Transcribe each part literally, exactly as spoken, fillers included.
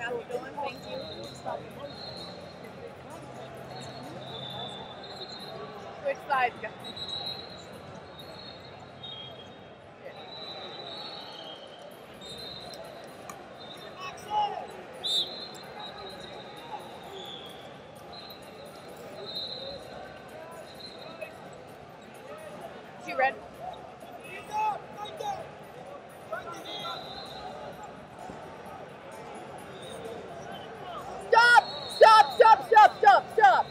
How's it going? Thank you. Which side, guys? Two red. Stop! Stop! Stop! Stop! Stop! Stop!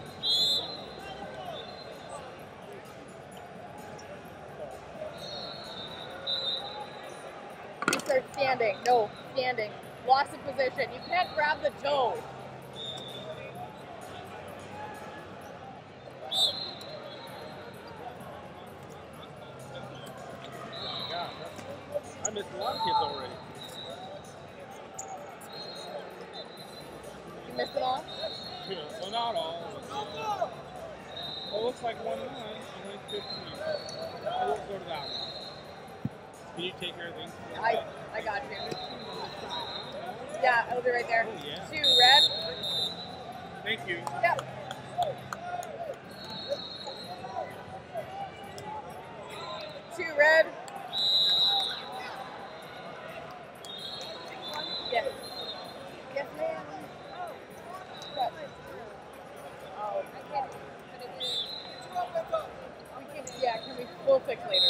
You start standing. No, standing. Loss of position. You can't grab the toe. I missed a lot of kids already. You missed it all? Yeah, well, not all. Well, it looks like one line, only fifteen. I won't go to that one. Can you take care of things? I, I got you. Yeah, I'll be right there. Oh, yeah. Two red. Thank you. Yep. Two red. Yes. Yes, ma'am. What? Oh, I can't put it in. We can, yeah, can we, we'll fix later.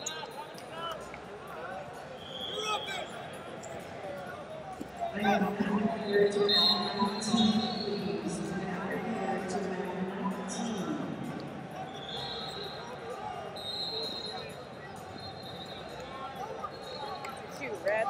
Two red.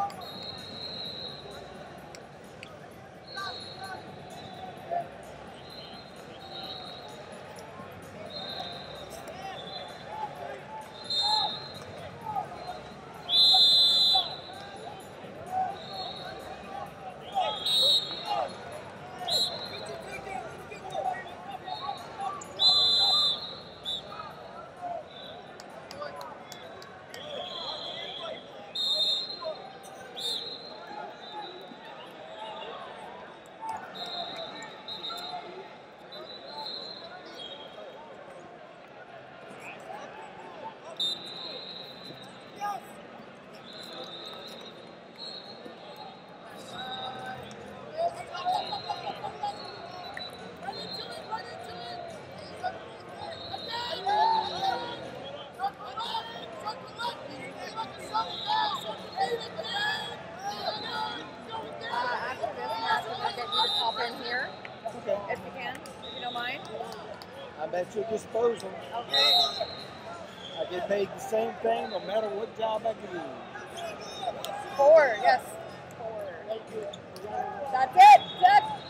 Okay. If you can, if you don't mind. I'm at your disposal. Okay. I get paid the same thing no matter what job I do. Four, yes. Four. That's it. That's